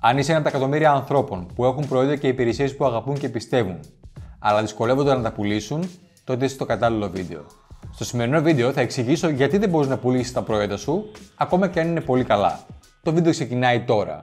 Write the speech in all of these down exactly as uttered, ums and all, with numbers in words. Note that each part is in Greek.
Αν είσαι ένα από τα εκατομμύρια ανθρώπων που έχουν προϊόντα και υπηρεσίες που αγαπούν και πιστεύουν, αλλά δυσκολεύονται να τα πουλήσουν, τότε είσαι στο κατάλληλο βίντεο. Στο σημερινό βίντεο θα εξηγήσω γιατί δεν μπορείς να πουλήσεις τα προϊόντα σου, ακόμα και αν είναι πολύ καλά. Το βίντεο ξεκινάει τώρα.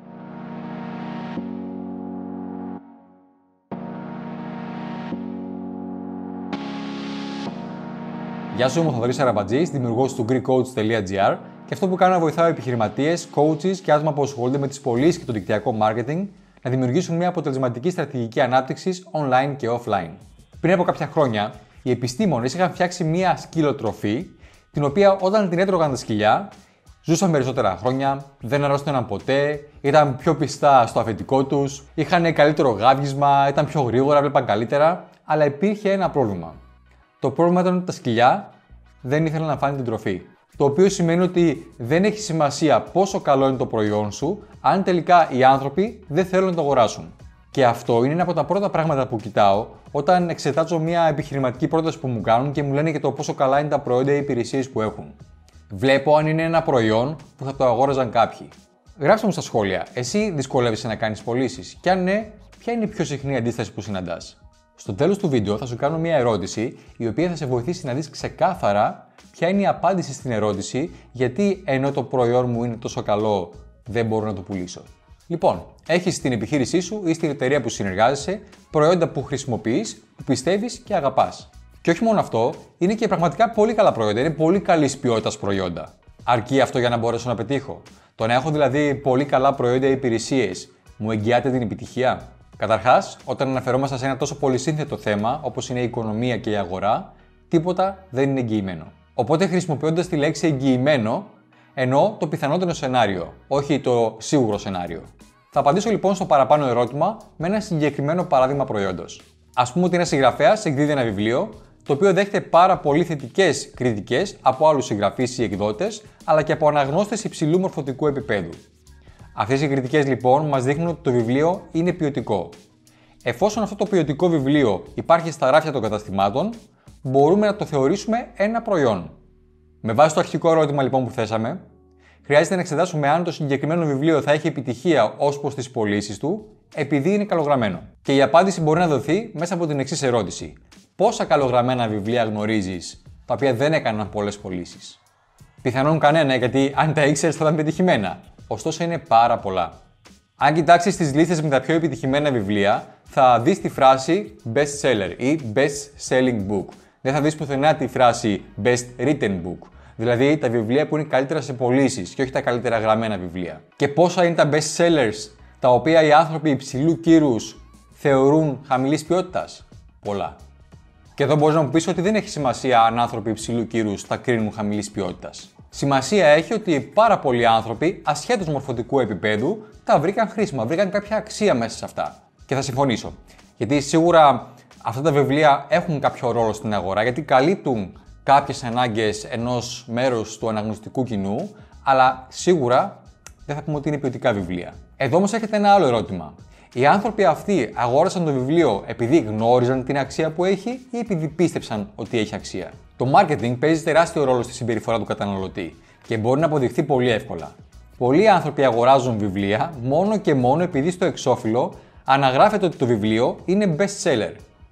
Γεια σου, είμαι ο Θοδωρής Αραμπατζής, δημιουργός του greek coach τελεία gr και αυτό που κάνω είναι να βοηθάω επιχειρηματίες, coaches και άτομα που ασχολούνται με τις πωλήσεις και το δικτυακό marketing να δημιουργήσουν μια αποτελεσματική στρατηγική ανάπτυξης online και offline. Πριν από κάποια χρόνια, οι επιστήμονες είχαν φτιάξει μια σκυλοτροφή, την οποία όταν την έτρωγαν τα σκυλιά, ζούσαν περισσότερα χρόνια, δεν αρρώστηναν ποτέ, ήταν πιο πιστά στο αφεντικό τους, είχαν καλύτερο γάβγισμα, ήταν πιο γρήγορα, βλέπαν καλύτερα, αλλά υπήρχε ένα πρόβλημα. Το πρόβλημα ήταν ότι τα σκυλιά δεν ήθελαν να φάνε την τροφή. Το οποίο σημαίνει ότι δεν έχει σημασία πόσο καλό είναι το προϊόν σου, αν τελικά οι άνθρωποι δεν θέλουν να το αγοράσουν. Και αυτό είναι ένα από τα πρώτα πράγματα που κοιτάω όταν εξετάζω μια επιχειρηματική πρόταση που μου κάνουν και μου λένε για το πόσο καλά είναι τα προϊόντα ή υπηρεσίες που έχουν. Βλέπω αν είναι ένα προϊόν που θα το αγόραζαν κάποιοι. Γράψτε μου στα σχόλια, εσύ δυσκολεύεσαι να κάνεις πωλήσεις? Και αν ναι, ποια είναι η πιο συχνή αντίσταση που συναντάς? Στο τέλος του βίντεο θα σου κάνω μια ερώτηση η οποία θα σε βοηθήσει να δεις ξεκάθαρα ποια είναι η απάντηση στην ερώτηση γιατί ενώ το προϊόν μου είναι τόσο καλό δεν μπορώ να το πουλήσω. Λοιπόν, έχεις στην επιχείρησή σου ή στην εταιρεία που συνεργάζεσαι προϊόντα που χρησιμοποιείς, που πιστεύεις και αγαπάς. Και όχι μόνο αυτό, είναι και πραγματικά πολύ καλά προϊόντα, είναι πολύ καλής ποιότητας προϊόντα. Αρκεί αυτό για να μπορέσω να πετύχω? Το να έχω δηλαδή πολύ καλά προϊόντα ή υπηρεσίες μου εγγυάται την επιτυχία? Καταρχάς, όταν αναφερόμαστε σε ένα τόσο πολυσύνθετο θέμα όπως είναι η οικονομία και η αγορά, τίποτα δεν είναι εγγυημένο. Οπότε, χρησιμοποιώντας τη λέξη εγγυημένο, εννοώ το πιθανότερο σενάριο, όχι το σίγουρο σενάριο. Θα απαντήσω λοιπόν στο παραπάνω ερώτημα με ένα συγκεκριμένο παράδειγμα προϊόντος. Ας πούμε ότι ένας συγγραφέας εκδίδει ένα βιβλίο, το οποίο δέχεται πάρα πολύ θετικές κριτικές από άλλους συγγραφείς ή εκδότες, αλλά και από αναγνώστες υψηλού μορφωτικού επίπεδου. Αυτές οι κριτικές λοιπόν μας δείχνουν ότι το βιβλίο είναι ποιοτικό. Εφόσον αυτό το ποιοτικό βιβλίο υπάρχει στα ράφια των καταστημάτων, μπορούμε να το θεωρήσουμε ένα προϊόν. Με βάση το αρχικό ερώτημα λοιπόν που θέσαμε, χρειάζεται να εξετάσουμε αν το συγκεκριμένο βιβλίο θα έχει επιτυχία ως προς τις πωλήσεις του, επειδή είναι καλογραμμένο. Και η απάντηση μπορεί να δοθεί μέσα από την εξής ερώτηση: πόσα καλογραμμένα βιβλία γνωρίζεις, τα οποία δεν έκαναν πολλές πωλήσεις? Πιθανόν κανένα, γιατί αν τα ήξερες θα ήταν πετυχημένα. Ωστόσο είναι πάρα πολλά. Αν κοιτάξεις τις λίστες με τα πιο επιτυχημένα βιβλία, θα δεις τη φράση best seller ή best selling book. Δεν θα δεις πουθενά τη φράση best written book. Δηλαδή τα βιβλία που είναι καλύτερα σε πωλήσεις και όχι τα καλύτερα γραμμένα βιβλία. Και πόσα είναι τα best sellers, τα οποία οι άνθρωποι υψηλού κύρους θεωρούν χαμηλής ποιότητας? Πολλά. Και εδώ μπορείς να μου πεις ότι δεν έχει σημασία αν άνθρωποι υψηλού κύρους τα κρίνουν χαμηλής ποιότητας. Σημασία έχει ότι πάρα πολλοί άνθρωποι, ασχέτως μορφωτικού επίπεδου, τα βρήκαν χρήσιμα, βρήκαν κάποια αξία μέσα σε αυτά. Και θα συμφωνήσω. Γιατί σίγουρα αυτά τα βιβλία έχουν κάποιο ρόλο στην αγορά, γιατί καλύπτουν κάποιες ανάγκες ενός μέρους του αναγνωστικού κοινού, αλλά σίγουρα δεν θα πούμε ότι είναι ποιοτικά βιβλία. Εδώ όμως έχετε ένα άλλο ερώτημα. Οι άνθρωποι αυτοί αγόρασαν το βιβλίο επειδή γνώριζαν την αξία που έχει ή επειδή πίστεψαν ότι έχει αξία? Το marketing παίζει τεράστιο ρόλο στη συμπεριφορά του καταναλωτή και μπορεί να αποδειχθεί πολύ εύκολα. Πολλοί άνθρωποι αγοράζουν βιβλία μόνο και μόνο επειδή στο εξώφυλλο αναγράφεται ότι το βιβλίο είναι best seller.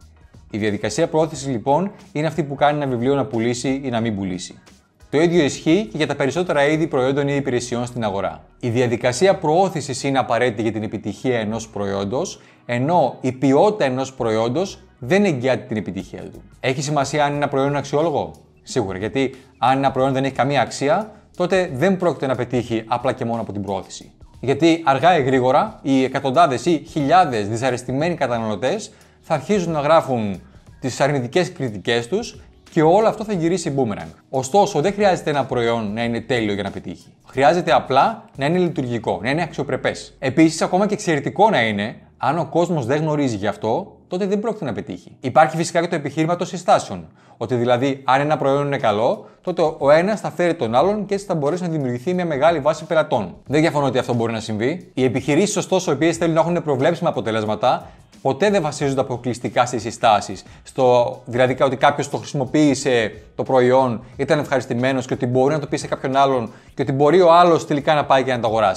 Η διαδικασία προώθησης λοιπόν είναι αυτή που κάνει ένα βιβλίο να πουλήσει ή να μην πουλήσει. Το ίδιο ισχύει και για τα περισσότερα είδη προϊόντων ή υπηρεσιών στην αγορά. Η διαδικασία προώθησης είναι απαραίτητη για την επιτυχία ενός προϊόντος, ενώ η ποιότητα ενός προϊόντος δεν εγγυάται την επιτυχία του. Έχει σημασία αν ένα προϊόν είναι αξιόλογο? Σίγουρα, γιατί αν ένα προϊόν δεν έχει καμία αξία, τότε δεν πρόκειται να πετύχει απλά και μόνο από την προώθηση. Γιατί αργά ή γρήγορα οι εκατοντάδες ή χιλιάδες δυσαρεστημένοι καταναλωτές θα αρχίζουν να γράφουν τις αρνητικές κριτικές τους και όλο αυτό θα γυρίσει boomerang. Ωστόσο, δεν χρειάζεται ένα προϊόν να είναι τέλειο για να πετύχει. Χρειάζεται απλά να είναι λειτουργικό, να είναι αξιοπρεπές. Επίσης, ακόμα και εξαιρετικό να είναι, αν ο κόσμος δεν γνωρίζει γι' αυτό, τότε δεν πρόκειται να πετύχει. Υπάρχει φυσικά και το επιχείρημα των συστάσεων. Ότι δηλαδή, αν ένα προϊόν είναι καλό, τότε ο ένας θα φέρει τον άλλον και έτσι θα μπορέσει να δημιουργηθεί μια μεγάλη βάση πελατών. Δεν διαφωνώ ότι αυτό μπορεί να συμβεί. Οι επιχειρήσεις, ωστόσο, οι οποίες θέλουν να έχουν προβλέψιμα αποτελέσματα, ποτέ δεν βασίζονται αποκλειστικά στις συστάσεις. Στο, δηλαδή ότι κάποιος το χρησιμοποίησε το προϊόν, ήταν ευχαριστημένος και ότι μπορεί να το πει σε κάποιον άλλον και ότι μπορεί ο άλλος τελικά να πάει και να το αγοράσει.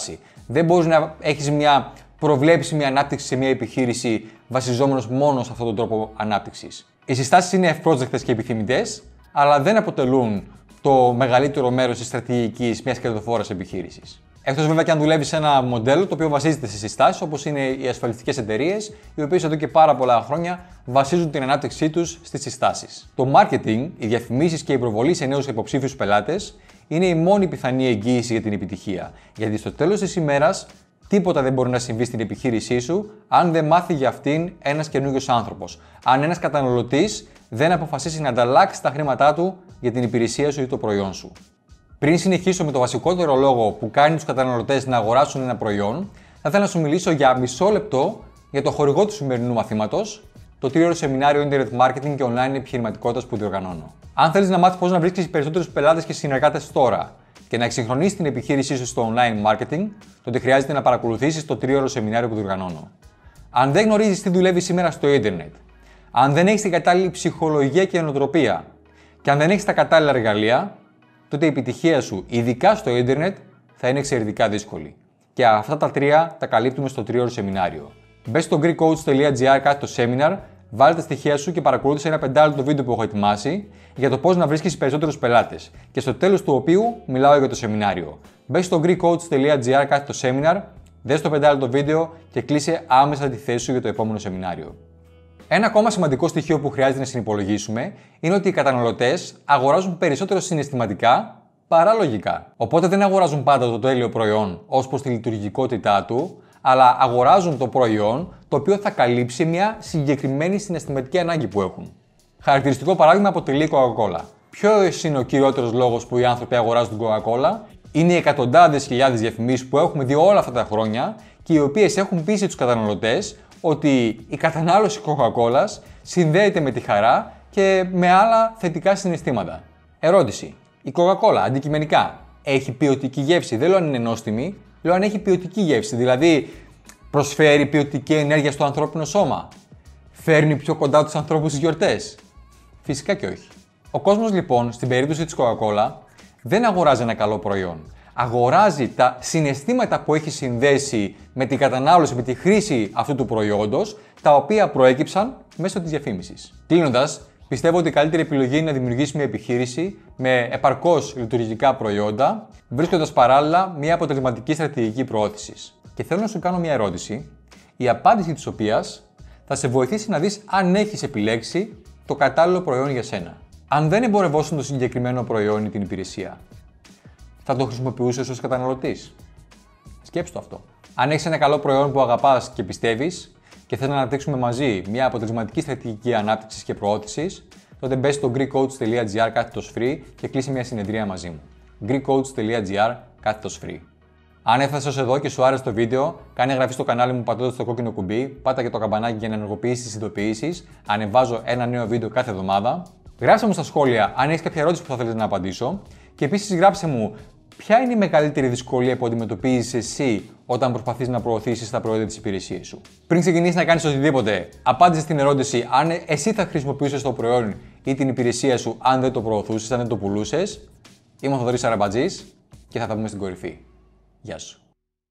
Δεν μπορείς να έχεις μια προβλέψιμη ανάπτυξη σε μια επιχείρηση βασιζόμενος μόνο σε αυτόν τον τρόπο ανάπτυξης. Οι συστάσεις είναι ευπρόσδεκτες και επιθυμητές, αλλά δεν αποτελούν το μεγαλύτερο μέρος της στρατηγικής μιας κερδοφόρας επιχείρησης. Εκτός βέβαια και αν δουλεύεις σε ένα μοντέλο το οποίο βασίζεται σε συστάσεις, όπως είναι οι ασφαλιστικές εταιρείες, οι οποίες εδώ και πάρα πολλά χρόνια βασίζουν την ανάπτυξή τους στις συστάσεις. Το marketing, οι διαφημίσεις και η προβολή σε νέους υποψήφιους πελάτες είναι η μόνη πιθανή εγγύηση για την επιτυχία. Γιατί στο τέλος της ημέρας, τίποτα δεν μπορεί να συμβεί στην επιχείρησή σου αν δεν μάθει για αυτήν ένας καινούριος άνθρωπος. Αν ένας καταναλωτής δεν αποφασίσει να ανταλλάξει τα χρήματά του για την υπηρεσία σου ή το προϊόν σου. Πριν συνεχίσω με το βασικότερο λόγο που κάνει τους καταναλωτές να αγοράσουν ένα προϊόν, θα ήθελα να σου μιλήσω για μισό λεπτό για το χορηγό του σημερινού μαθήματος, το τρίωρο σεμινάριο Internet Marketing και Online Επιχειρηματικότητας που διοργανώνω. Αν θέλεις να μάθεις πώς να βρίσκεις περισσότερους πελάτες και συνεργάτες τώρα και να εξυγχρονίσεις την επιχείρησή σου στο online marketing, τότε χρειάζεται να παρακολουθήσεις το τρίωρο σεμινάριο που διοργανώνω. Αν δεν γνωρίζεις τι δουλεύει σήμερα στο Ιντερνετ, αν δεν έχεις την κατάλληλη ψυχολογία και νοοτροπία και αν δεν έχεις τα κατάλληλα εργαλεία, τότε η επιτυχία σου, ειδικά στο Ιντερνετ, θα είναι εξαιρετικά δύσκολη. Και αυτά τα τρία τα καλύπτουμε στο τρίωρο σεμινάριο. Μπες στο greekcoach.gr κάθετο seminar, βάλε τα στοιχεία σου και παρακολούθησε ένα πεντάλεπτο βίντεο που έχω ετοιμάσει για το πώς να βρίσκεις περισσότερους πελάτες και στο τέλος του οποίου μιλάω για το σεμινάριο. Μπες στο greekcoach.gr κάθετο seminar, δες το πεντάλεπτο βίντεο και κλείσε άμεσα τη θέση σου για το επόμενο σεμινάριο. Ένα ακόμα σημαντικό στοιχείο που χρειάζεται να συνυπολογίσουμε είναι ότι οι καταναλωτές αγοράζουν περισσότερο συναισθηματικά παρά λογικά. Οπότε δεν αγοράζουν πάντα το τέλειο προϊόν ως προς τη λειτουργικότητά του, αλλά αγοράζουν το προϊόν το οποίο θα καλύψει μια συγκεκριμένη συναισθηματική ανάγκη που έχουν. Χαρακτηριστικό παράδειγμα αποτελεί η Coca-Cola. Ποιος είναι ο κυριότερος λόγος που οι άνθρωποι αγοράζουν την Coca-Cola? Είναι οι εκατοντάδες χιλιάδες διαφημίσεις που έχουμε δει όλα αυτά τα χρόνια και οι οποίες έχουν πείσει τους καταναλωτές ότι η κατανάλωση Coca-Cola συνδέεται με τη χαρά και με άλλα θετικά συναισθήματα. Ερώτηση. Η Coca-Cola αντικειμενικά έχει ποιοτική γεύση? Δεν λέω αν είναι νόστιμη, λέω αν έχει ποιοτική γεύση. Δηλαδή προσφέρει ποιοτική ενέργεια στο ανθρώπινο σώμα? Φέρνει πιο κοντά τους ανθρώπους στις γιορτές? Φυσικά και όχι. Ο κόσμος λοιπόν στην περίπτωση της Coca-Cola δεν αγοράζει ένα καλό προϊόν. Αγοράζει τα συναισθήματα που έχει συνδέσει με την κατανάλωση, με τη χρήση αυτού του προϊόντος, τα οποία προέκυψαν μέσω της διαφήμισης. Κλείνοντας, πιστεύω ότι η καλύτερη επιλογή είναι να δημιουργήσει μια επιχείρηση με επαρκώς λειτουργικά προϊόντα, βρίσκοντας παράλληλα μια αποτελεσματική στρατηγική προώθησης. Και θέλω να σου κάνω μια ερώτηση, η απάντηση της οποίας θα σε βοηθήσει να δεις αν έχεις επιλέξει το κατάλληλο προϊόν για σένα. Αν δεν εμπορευόσουν το συγκεκριμένο προϊόν ή την υπηρεσία, θα το χρησιμοποιούσες ως καταναλωτής? Σκέψου το αυτό. Αν έχεις ένα καλό προϊόν που αγαπάς και πιστεύεις και θες να αναπτύξουμε μαζί μια αποτελεσματική στρατηγική ανάπτυξης και προώθησης, τότε μπες στο greekcoach.gr κάθετος free και κλείσει μια συνεδρία μαζί μου. greekcoach.gr κάθετος free. Αν έφτασες εδώ και σου άρεσε το βίντεο, κάνε εγγραφή στο κανάλι μου πατώντας το κόκκινο κουμπί, πάτα και το καμπανάκι για να ενεργοποιήσεις τις ειδοποιήσεις. Ανεβάζω ένα νέο βίντεο κάθε εβδομάδα. Γράψε μου στα σχόλια αν έχεις κάποια ερώτηση που θα θέλεις να απαντήσω και επίσης γράψε μου ποια είναι η μεγαλύτερη δυσκολία που αντιμετωπίζεις εσύ όταν προσπαθείς να προωθήσεις τα προϊόντα της υπηρεσίας σου. Πριν ξεκινήσεις να κάνεις οτιδήποτε, απάντησε στην ερώτηση αν εσύ θα χρησιμοποιούσες το προϊόν ή την υπηρεσία σου αν δεν το προωθούσες, αν δεν το πουλούσες. Είμαι ο Θοδωρής Σαραμπατζής και θα τα πούμε στην κορυφή. Γεια σου.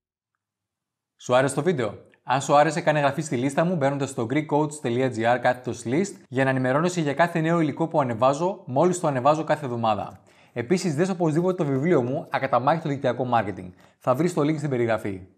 Σου άρεσε το βίντεο? Αν σου άρεσε, κάνε εγγραφή στη λίστα μου μπαίνοντας στο greekcoach.gr κάθετος list για να ενημερώνεσαι για κάθε νέο υλικό που ανεβάζω μόλις το ανεβάζω κάθε εβδομάδα. Επίσης, δες οπωσδήποτε το βιβλίο μου «Ακαταμάχητο δικτυακό marketing». Θα βρεις το link στην περιγραφή.